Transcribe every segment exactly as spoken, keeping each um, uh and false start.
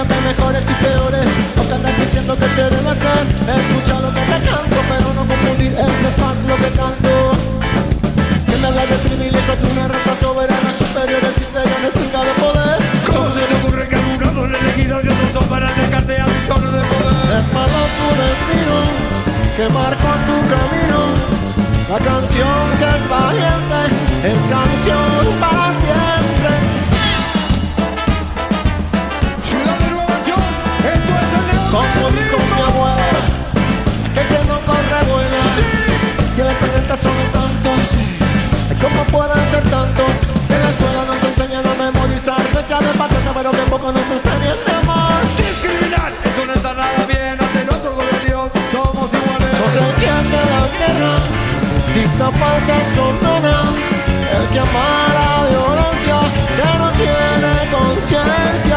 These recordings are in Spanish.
diciéndote mejores y peores, lo que andas diciendo que se debe hacer. Escucha lo que te canto, pero no confundir, es de paz lo que canto. Que me habla de privilegio de una raza soberana, superiores y inferiores, finca de poder. ¿Cómo se te ocurre que algunos son elegidos y otros son para dejarte ambiciones de poder? Es malo tu destino, que marca tu camino. La canción que es valiente es canción para siempre. Ciudad de Nueva York, esto es el León. Como dijo mi abuela, aquel que no corre vuela. Y el planeta son tantos, ¿cómo pueden ser tantos? En la escuela nos enseñan a memorizar fecha de patria, pero que poco nos enseñan de amar. Discriminar, eso no está nada bien. Ante el otro con el Dios, somos iguales. Sos el que hace las guerras, dicta falsas condenas. El que ama la violencia, que no tiene conciencia.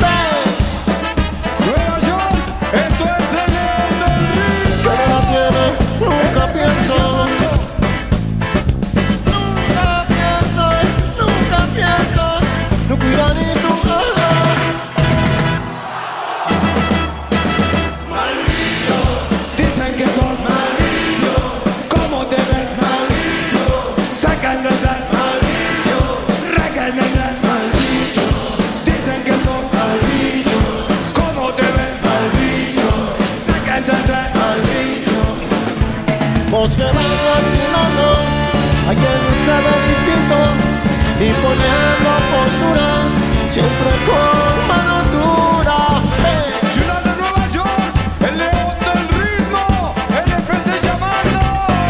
Nueva York, esto es el León del Ritmo. Que no la tiene, nunca pienso. Nunca pienso, nunca pienso. No cuida ni su alma. Maldito, dicen que sos maldito. ¿Cómo te ves? Maldito, sacan de dar maldito, racan de dar maldito. Dicen que sos maldito. ¿Cómo te ves? Maldito, sacan de dar maldito. Vos que vas lastimando a quien se ve distinto y poniendo posturas siempre con mano dura. ¡Eh! Ciudad de Nueva York, el León del Ritmo, el F C llamando.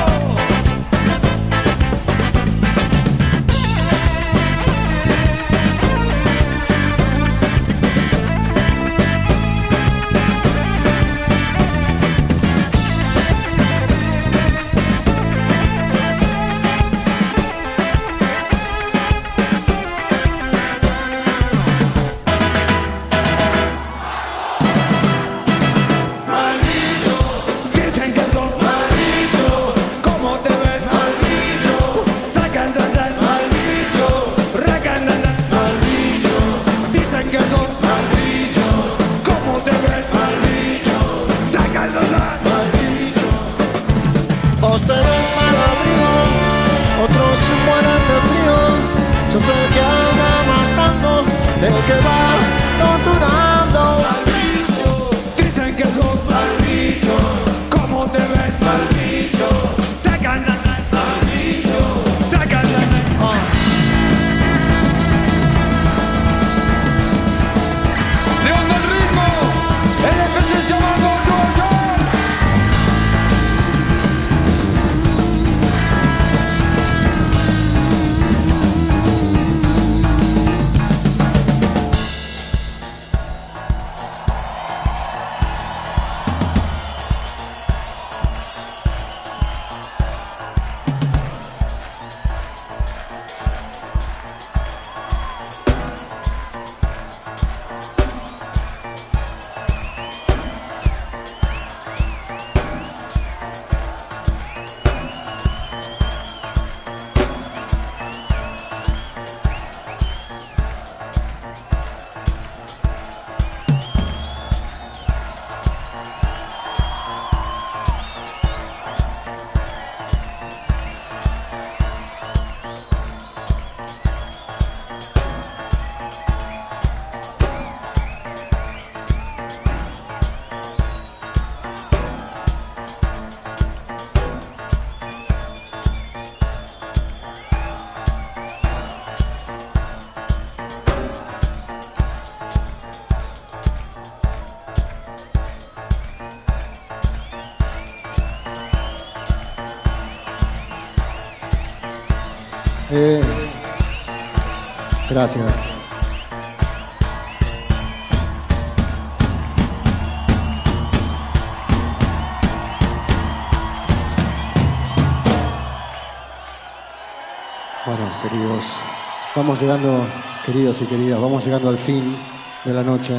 Dicen que sos maldito, ¿cómo te ves? Maldito, sacan de andar maldito, racan de andar maldito. Dicen que sos maldito, ¿cómo te ves? Maldito, sacan de andar maldito. Vos tenés mal abrigo, otros mueren de frío. Yo sé que anda matando, el que va torturando. Maldito, dicen que sos maldito, ¿cómo te ves? Maldito, sacan de andar maldito, sacan de andar. Ah. León del Ritmo, el F C llamando Nueva York. Eh, gracias. Bueno, queridos, vamos llegando, queridos y queridas, vamos llegando al fin de la noche.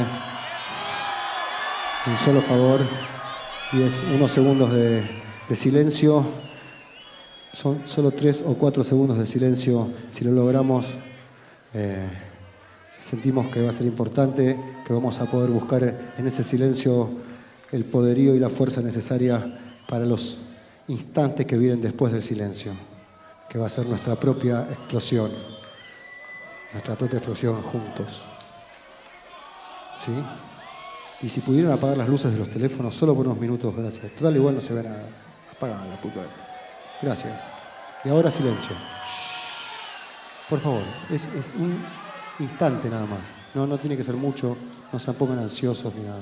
Un solo favor y es unos segundos de, de silencio. Son solo tres o cuatro segundos de silencio. Si lo logramos, eh, sentimos que va a ser importante, que vamos a poder buscar en ese silencio el poderío y la fuerza necesaria para los instantes que vienen después del silencio, que va a ser nuestra propia explosión, nuestra propia explosión juntos. ¿Sí? Y si pudieran apagar las luces de los teléfonos solo por unos minutos, gracias. Total, igual no se ve nada. Apagan la puta. Gracias. Y ahora silencio. Por favor, es, es un instante nada más. No, no tiene que ser mucho, no se pongan ansiosos ni nada.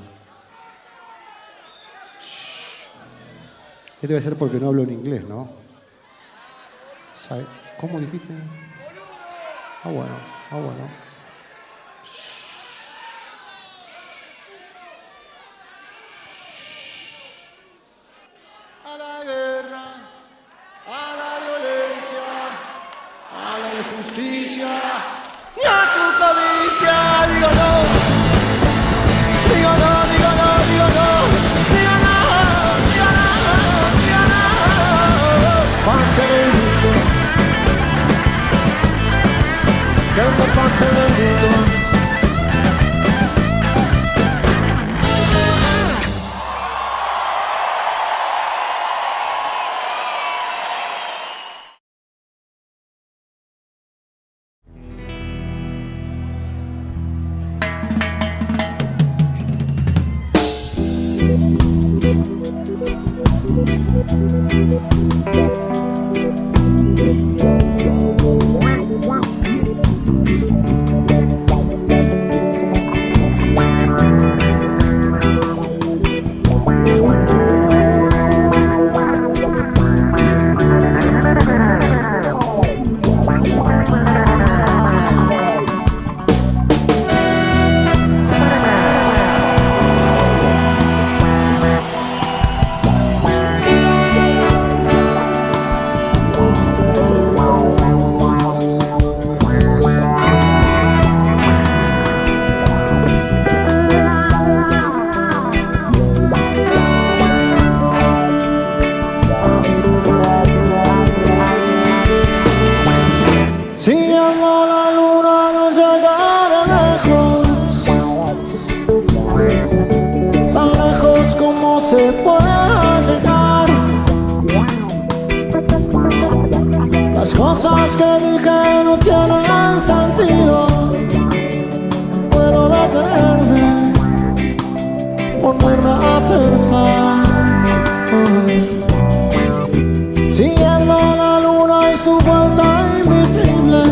Este debe ser porque no hablo en inglés, ¿no? ¿Sabe? ¿Cómo dijiste? Ah, bueno, ah, bueno. A la guerra, a la violencia, a la injusticia y a tu codicia. Digo no, digo no, digo no, digo no, digo no, digo no, digo no. Pase el mundo, que no pase el mundo. Cosas que dije no tienen sentido. Puedo detenerme, ponerme a pensar. Siguiendo la luna y su vuelta invisible.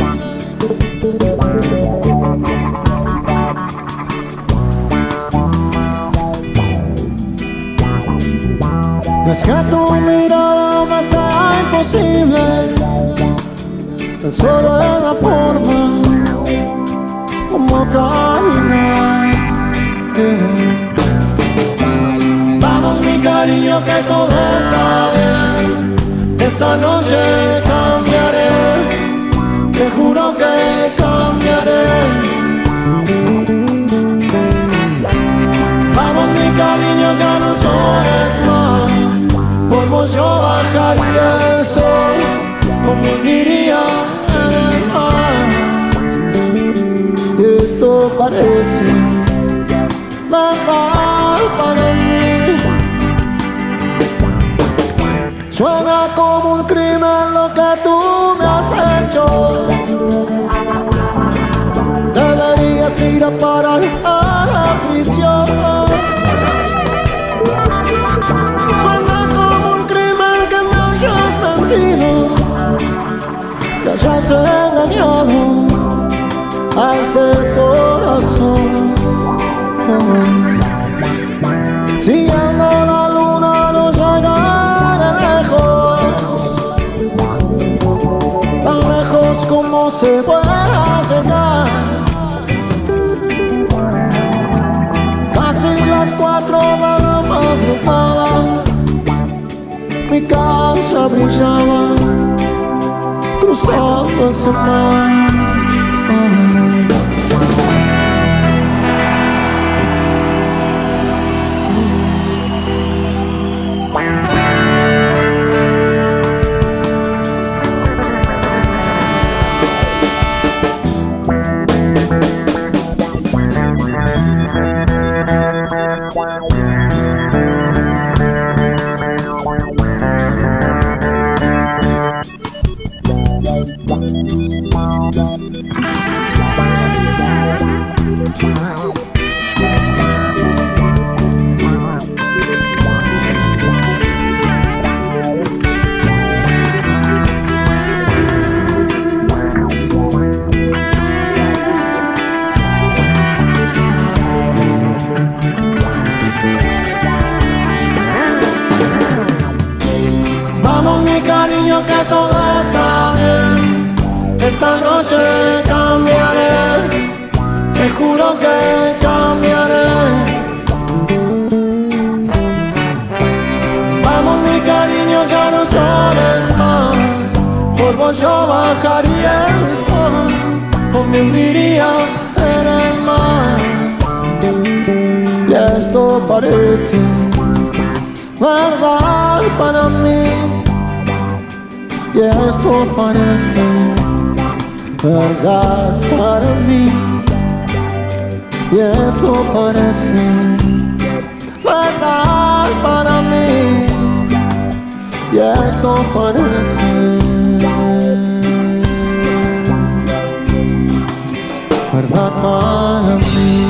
No es que tu mirada me sea imposible, tan solo es la forma como caminar. Vamos mi cariño que todo está bien, esta noche cambiaré, te juro que cambiaré. Vamos mi cariño, ya no llores más, por vos yo bajaría el sol, como diría en el mar. Esto parece verdad para mí. Suena como un crimen lo que tú me has hecho. Deberías ir a parar a la prisión. Suena como un crimen que me hayas mentido, que hayas engañado a este corazón. Siguiendo la luna no llegaré lejos, tan lejos como se pueda llegar. Casi las cuatro de la madrugada, mi casa brillaba cruzando ese mar. Vamos mi cariño que todo está bien, esta noche cambiaré, te juro que cambiaré. Vamos mi cariño, ya no llores más, por vos yo bajaría el sol, o me hundiría en el mar. Y esto parece verdad para mí, y esto parece verdad para mí, y esto parece verdad para mí, y esto parece verdad para mí.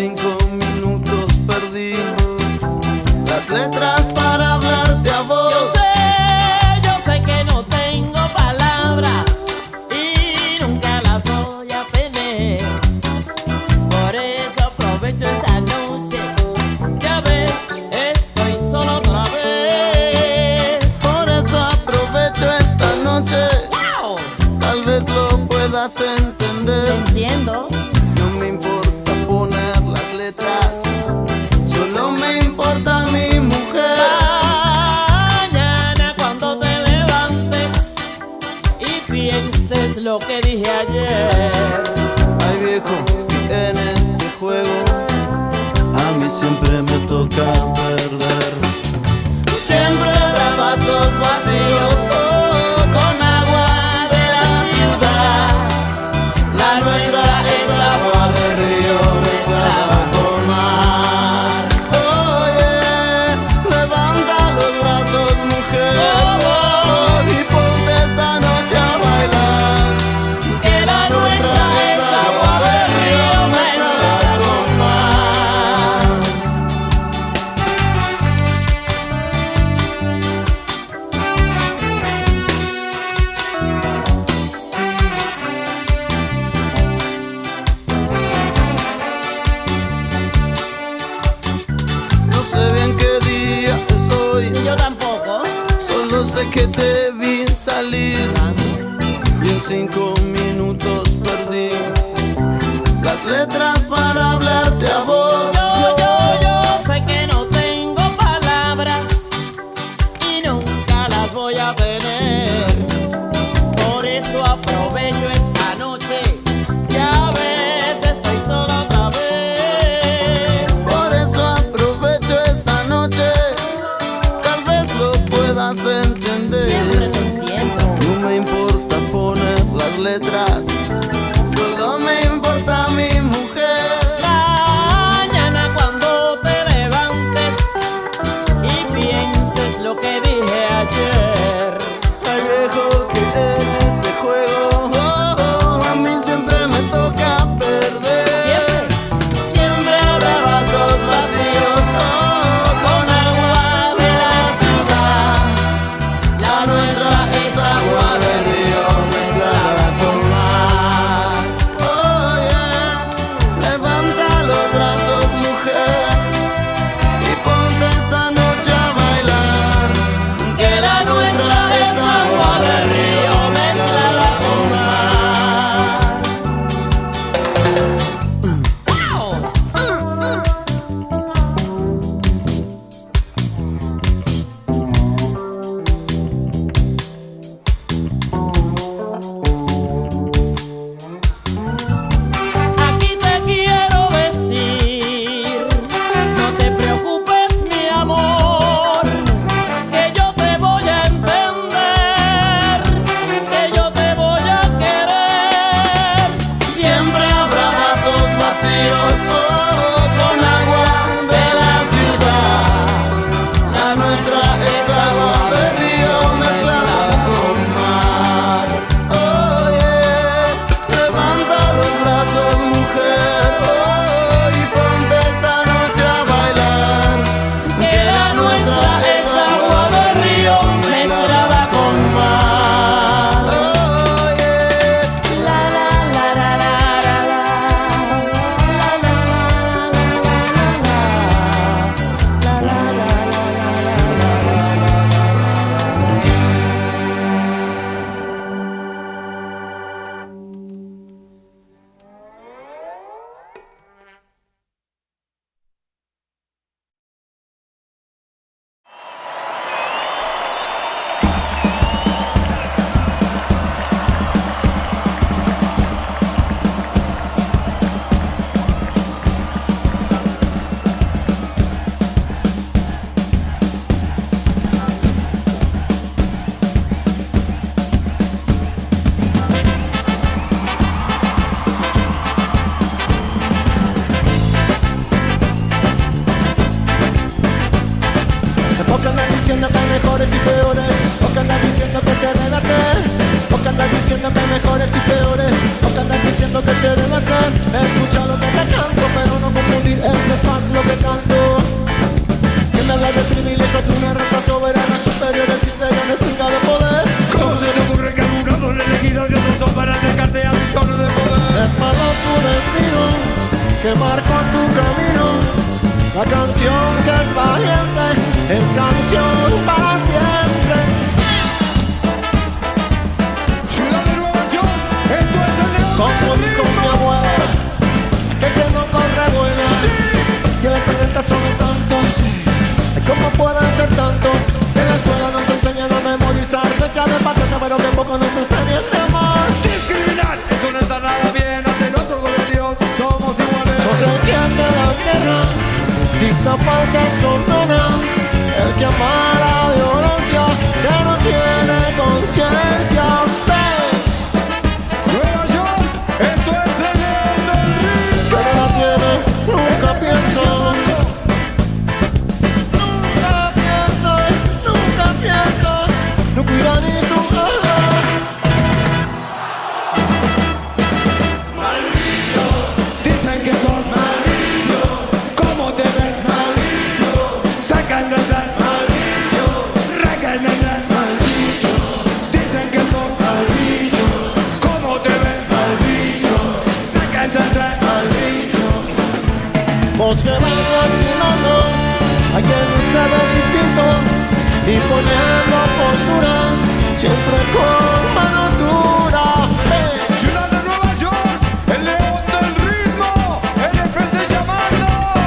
cinco minutos perdí las letras para hablarte a vos. Yo sé, yo sé que no tengo palabras y nunca las voy a tener. Por eso aprovecho esta noche. Ya ves, estoy solo otra vez. Por eso aprovecho esta noche. ¡Wow! Tal vez lo puedas entender. Entiendo. No me importa poner las letras, solo me importa mi mujer. Mañana cuando te levantes y pienses lo que dije ayer. Ay viejo, en este juego a mí siempre me toca perder. Siempre habrá vasos vacíos oh, con agua de la ciudad. La nuestra es agua de río mezclada con mar. Oye, levanta los brazos mujer oh, y ponte esta noche a bailar. Que la nuestra es agua de río mezclada con mar. No sé bien qué día es hoy, Ni yo tampoco. solo sé que te vi salir y en cinco minutos perdí las letras para hablarte a vos. Yo, yo, yo sé que no tengo palabras y nunca las voy a tener. Por eso aprovecho esta noche. Ya ves, estoy sola otra vez. Por eso aprovecho esta noche, tal vez lo puedas entender. Siempre te entiendo. No me importa poner las letras, solo me importa mi mujer. Mañana cuando te levantes y pienses lo que dije ayer. Ay viejo, que en este juego oh, oh, a mí siempre me toca perder. Siempre, Siempre habrá vasos vacíos oh, con agua de la ciudad. La nuestra es agua de río mezclada con mar. Oye, levanta los brazos mujer y ponte esta noche a bailar. que la nuestra es agua de río mezclada con mar. ¡Wow! Aquí te quiero decir, no te preocupes mi amor, que yo te voy a entender, que yo te voy a querer. Siempre habrá vasos vacíos oh, con agua de la ciudad. La nuestra es agua de río mezclada con mar. Oye, levanta los brazos mujer oh, y ponte esta noche a bailar. Que la nuestra es agua de río mezclada con mar. Oye, La la la la la la la. La la la la la la la. La la la la Porque andan diciendo que hay mejores y peores, porque andan diciendo que se debe hacer, porque andan diciendo diciendo que mejores y peores, o que andas diciendo que se debe hacer. Escucha lo que te canto, pero no confundir, es de paz lo que canto. Que me habla de privilegio de una raza soberana, superiores, inferiores, finca de poder. ¿Cómo se te ocurre que algunos son elegidos y otros son para dejarte a mis zonas de poder? Es malo tu destino, que marca tu camino. La canción que es valiente, es canción para siempre. Ciudad de Nueva York, esto es el León. Como dijo mi abuela, que que no corre buena, que la pendiente son tantos. ¿Cómo pueden ser tantos? En la escuela nos enseñan a memorizar fecha de patria, pero que poco nos enseñan de amor. Discriminar, eso no está nada bien. Ante el otro de Dios somos iguales. Sos el que hace las guerras, dicta falsas condenas, el que ama la violencia, que no tiene conciencia. Nueva York, esto es el León del Ritmo. Que no la tiene, nunca pienso. Nunca pienso, nunca pienso, no cuida ni su alma. Maldito, dicen que sos maldito. ¿Cómo te ves? Maldito, sacan de andar. Maldito, racan de andar. Maldito, dicen que sos maldito. ¿Cómo te ves? Maldito, sacan de andar. Maldito. Vos que vas lastimando a quien se ve distinto y poniendo posturas siempre con mano dura. ¡Eh! Ciudad de Nueva York, el León del Ritmo, el F C llamando.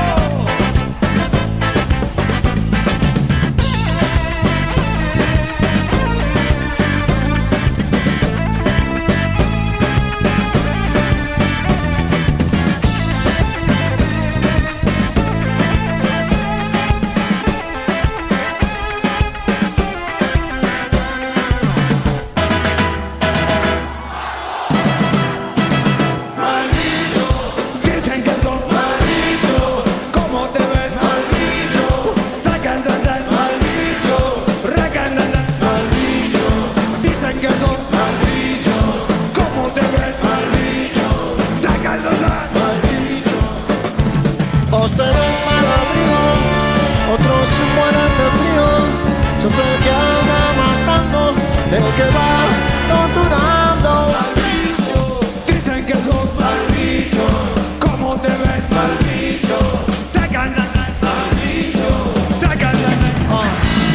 Dicen que sos maldito. ¿Cómo te ves? Maldito, sacan de andar. Maldito, racan de andar. Maldito, dicen que sos maldito. ¿Cómo te ves? Maldito, sacan de andar. Maldito. Vos tenés mal abrigo, otros mueren de frío. Yo soy el que anda matando, el que va torturando. Dicen que sos maldito. ¿Cómo te ves? Maldito, sacan de andar. Maldito, sacan de andar. Ah.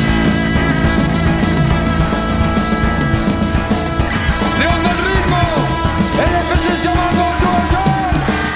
León del Ritmo, el F C llamando a Nueva York.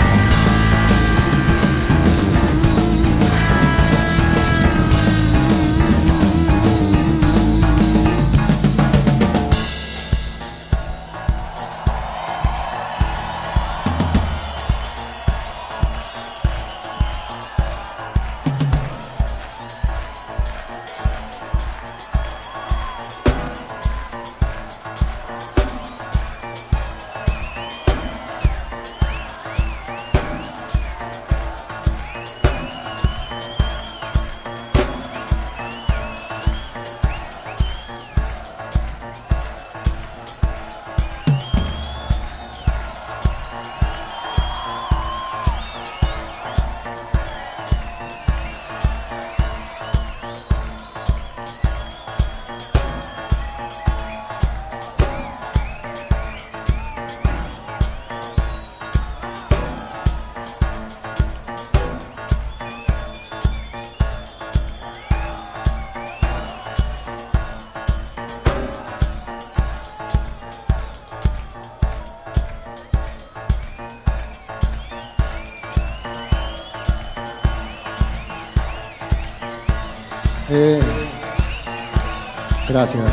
Eh, gracias.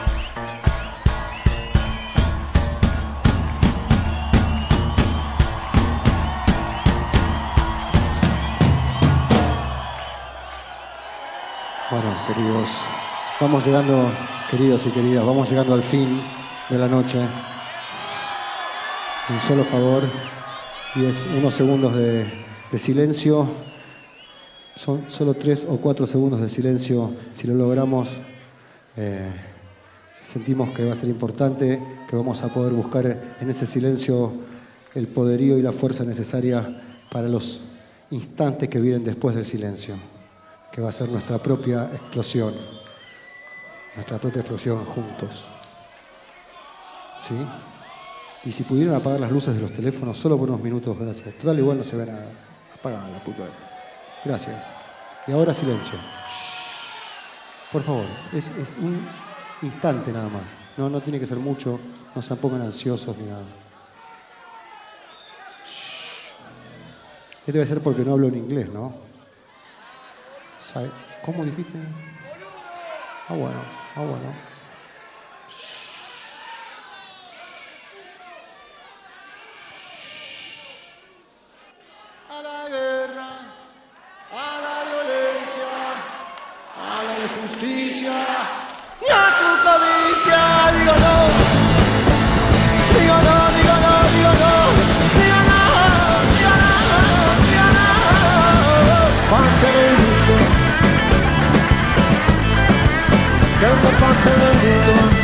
Bueno, queridos, vamos llegando, queridos y queridas, vamos llegando al fin de la noche. Un solo favor, y es unos segundos de, de silencio. Son solo tres o cuatro segundos de silencio. Si lo logramos, eh, sentimos que va a ser importante, que vamos a poder buscar en ese silencio el poderío y la fuerza necesaria para los instantes que vienen después del silencio, que va a ser nuestra propia explosión, nuestra propia explosión juntos. ¿Sí? Y si pudieran apagar las luces de los teléfonos solo por unos minutos, gracias. Total, igual no se ve nada. Apagan la puta. Gracias. Y ahora silencio. Shh. Por favor, es, es un instante nada más. No, no tiene que ser mucho, no se pongan ansiosos ni nada. Shh. Esto debe ser porque no hablo en inglés, ¿no? ¿Sabe? ¿Cómo dijiste? Ah, bueno, ah, bueno. A la guerra, a la violencia, a la injusticia y a tu codicia. Digo no, digo no, digo no, digo no, digo no, digo no, digo no. Pase el mundo, que no pase el mundo.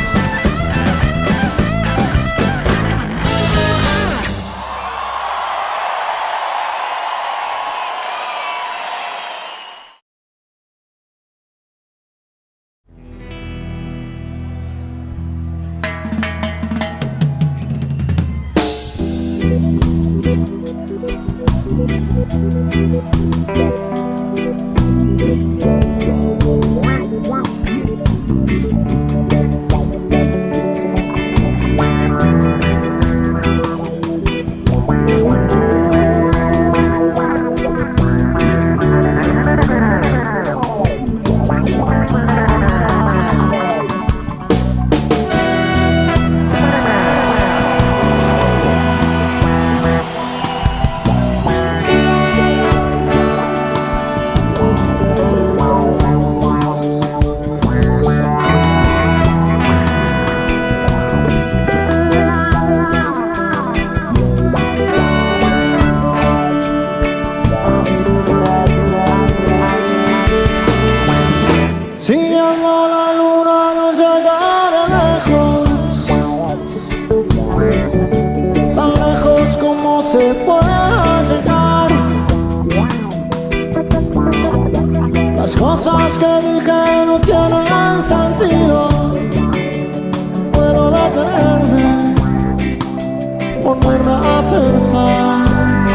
Cosas que dije no tienen sentido. Puedo detenerme, ponerme a pensar.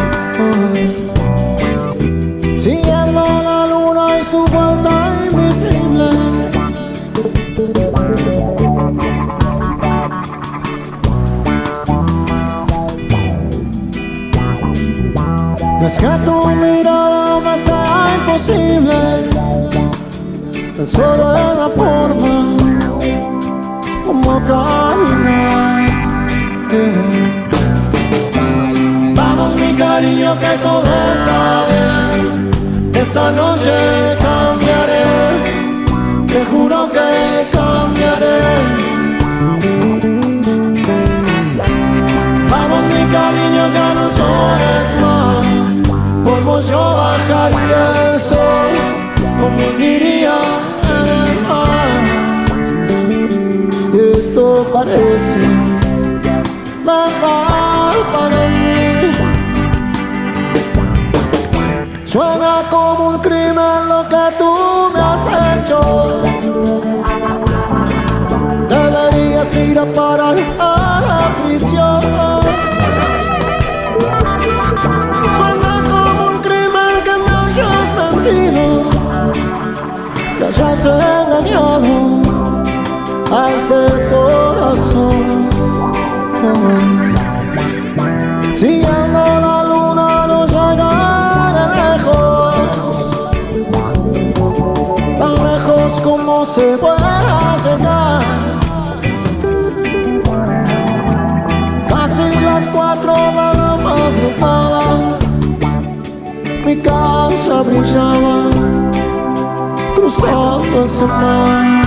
Siguiendo la luna y su vuelta invisible. No es que tu mirada me sea imposible, tan solo en la forma como caminar. Vamos mi cariño que todo está bien, esta noche cambiaré, te juro que cambiaré. Vamos mi cariño, ya no llores más, por vos yo bajaría el sol, como diría en el mar. Esto parece verdad para mí. Suena como un crimen lo que tú me has hecho. Deberías ir a parar a la prisión. Suena como un crimen que me hayas mentido, que hayas engañado a este corazón. Siguiendo la luna no llega de lejos, tan lejos como se pueda llegar. Casi las cuatro de la madrugada, mi casa brillaba cruzando ese mar.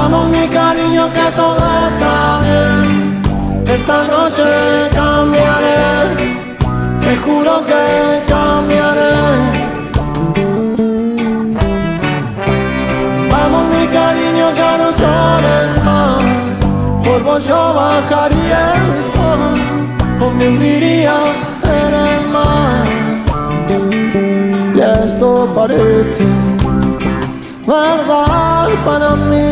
Vamos mi cariño que todo está bien. Esta noche cambiaré, te juro que cambiaré. Vamos mi cariño, ya no llores más, por vos yo bajaría el sol o me hundiría en el mar. Y esto parece verdad para mí,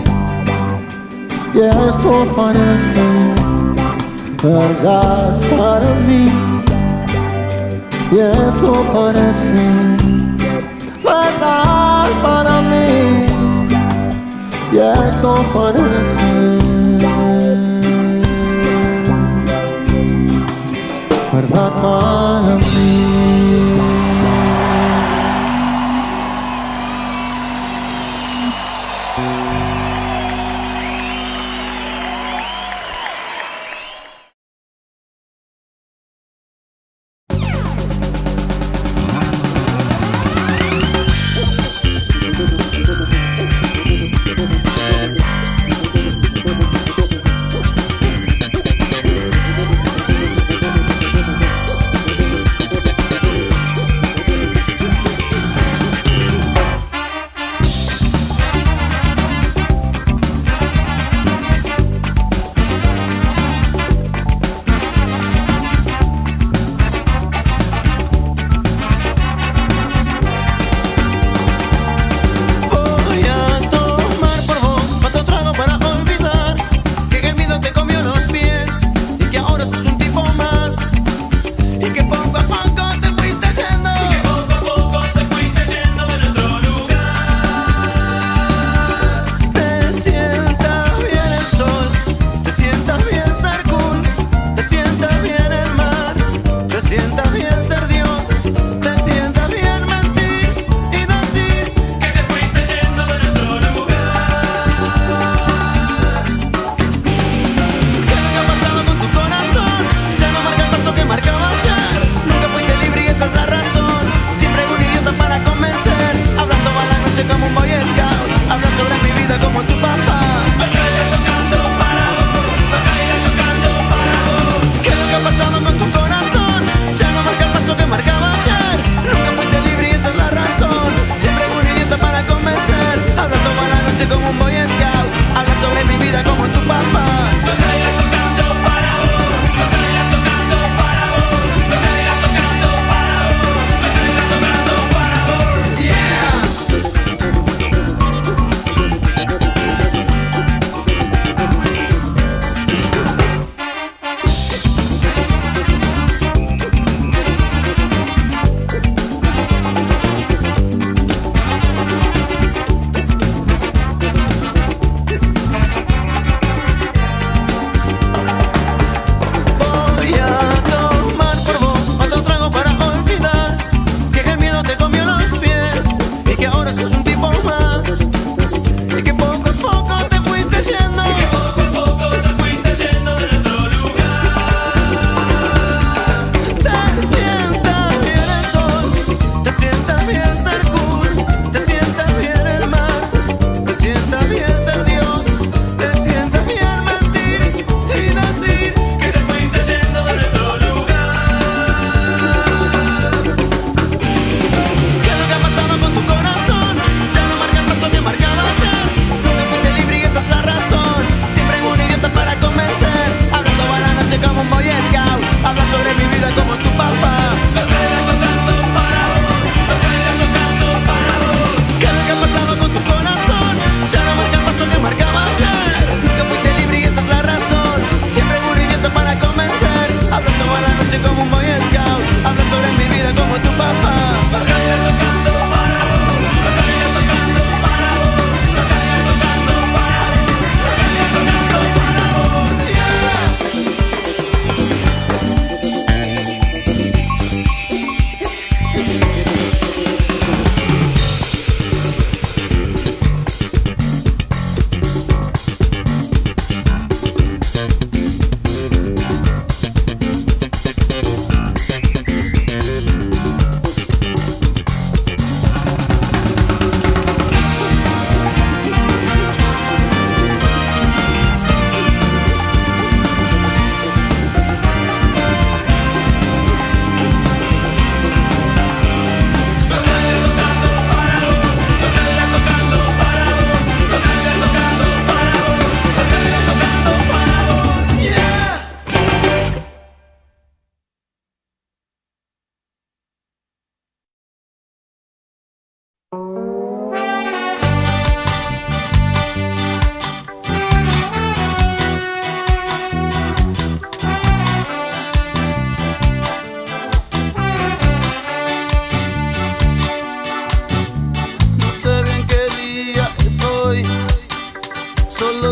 y esto parece verdad para mí, y esto parece verdad para mí, y esto parece verdad para mí.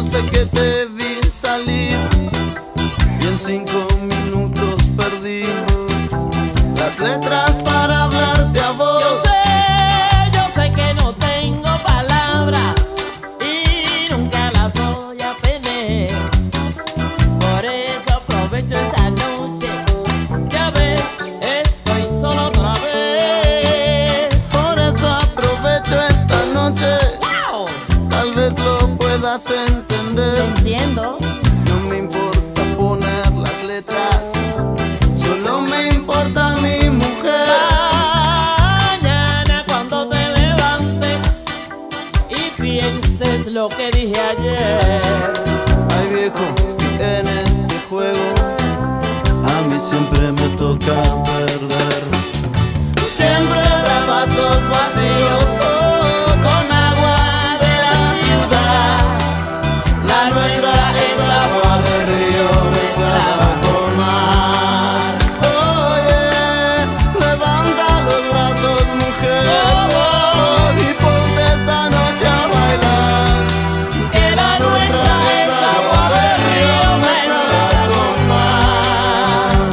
sé que te vi salir y en cinco minutos perdí las letras para hablarte a vos. Yo sé, yo sé que no tengo palabras y nunca las voy a tener. Por eso aprovecho esta noche. Ya ves, estoy solo otra vez. Por eso aprovecho esta noche. ¡Wow! Tal vez lo puedas entender. Entiendo. No me importa poner las letras, solo me importa mi mujer. Mañana cuando te levantes y pienses lo que dije ayer. Ay viejo, en este juego a mí siempre me toca perder. Siempre habrá vasos vacíos oh, con agua de la ciudad. La nuestra es agua del río mezclada con mar. Oye, levanta los brazos, mujer, oh, y ponte esta noche a bailar. Que la nuestra es agua del río mezclada con mar.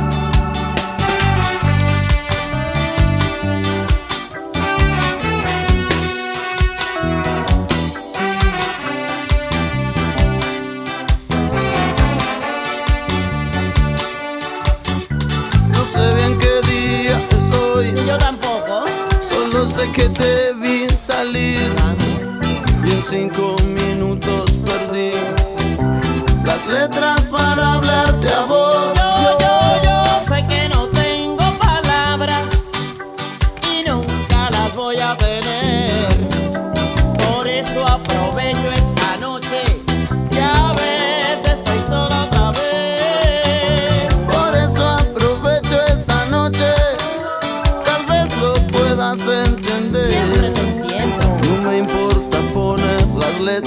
No sé bien qué día es hoy, Ni yo tampoco. solo sé que te vi salir y en cinco minutos perdí las letras para hablarte a vos. Yo, yo, yo sé que no tengo palabras y nunca las voy a tener. Por eso aprovecho esta noche. Ya ves, estoy sola otra vez. Por eso aprovecho esta noche, tal vez lo puedas entender. Siempre te entiendo. No me importa poner las letras,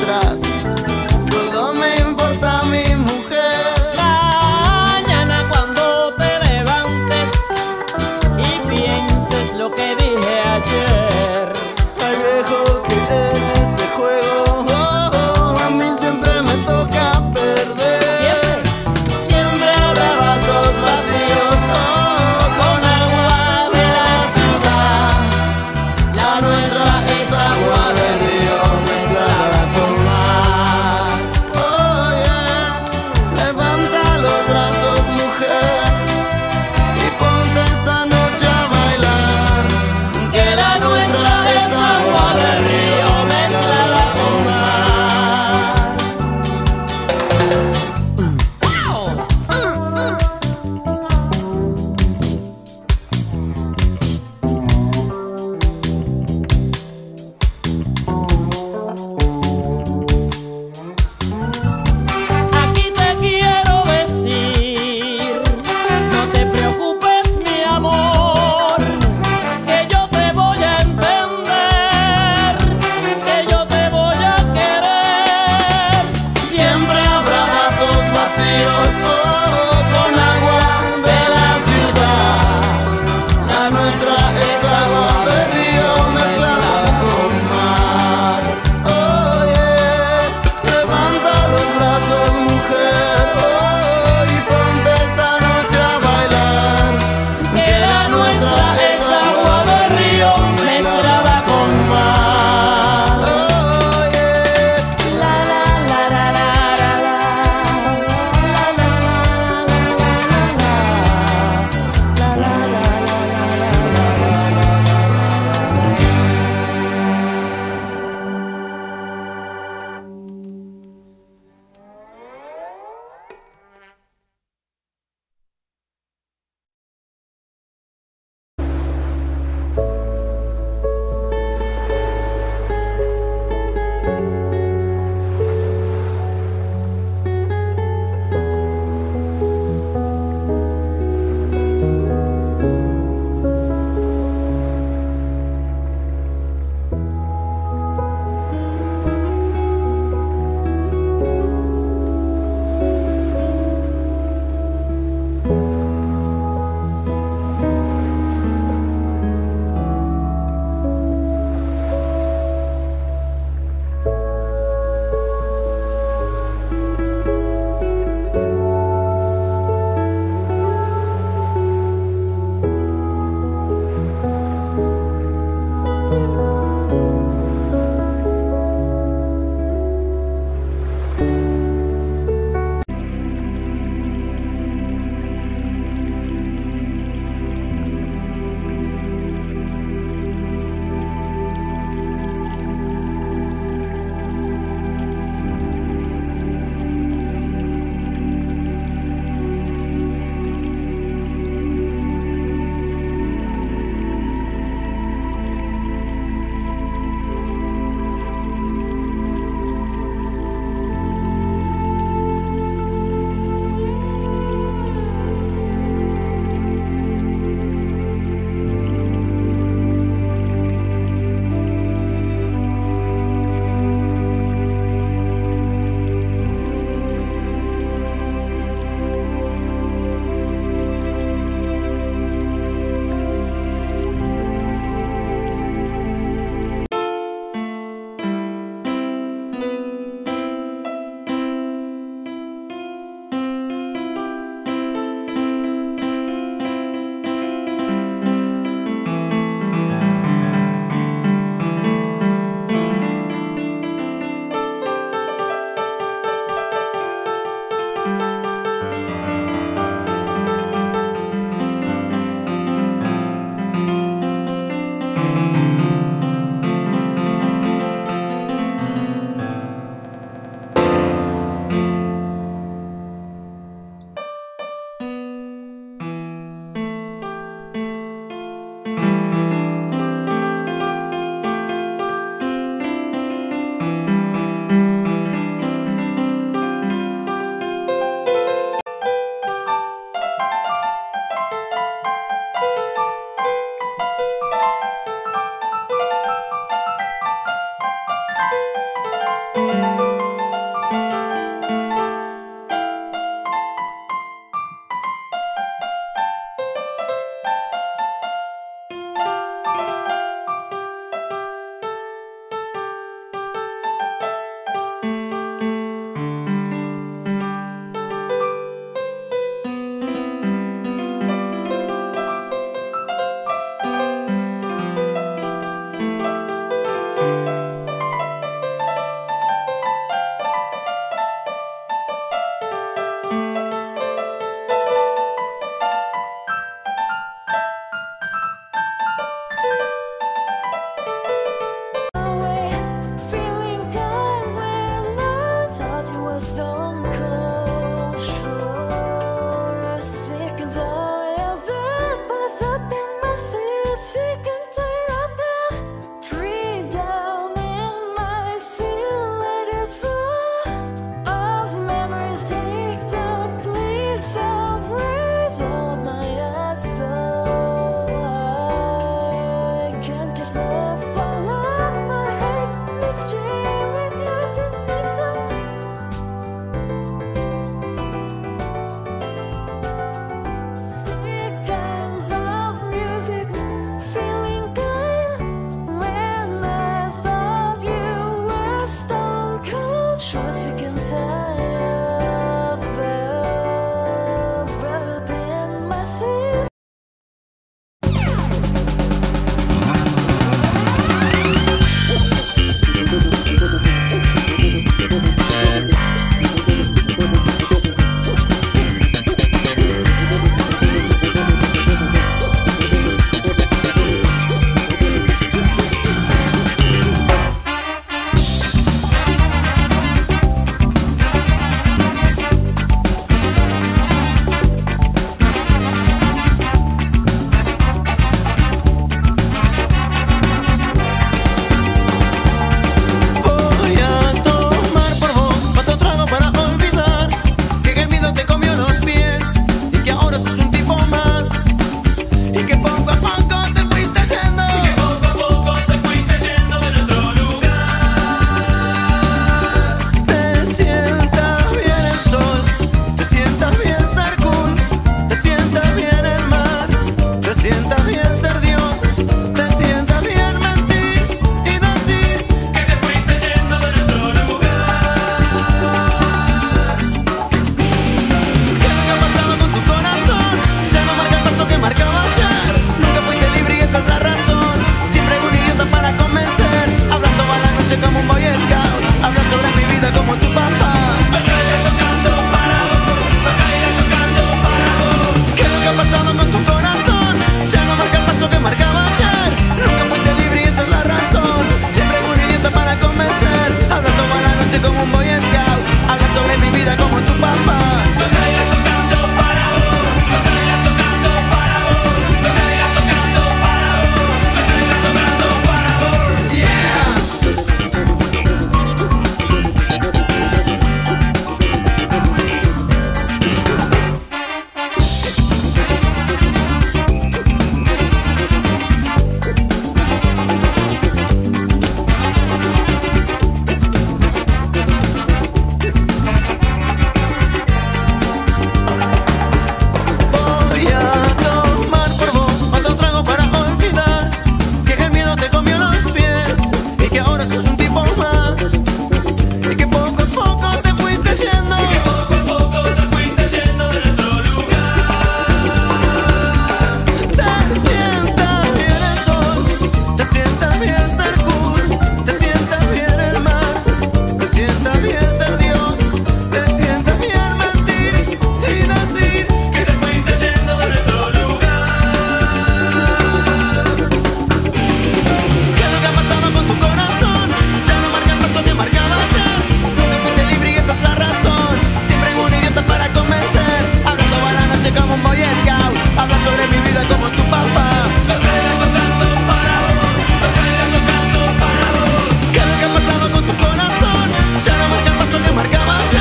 marcaba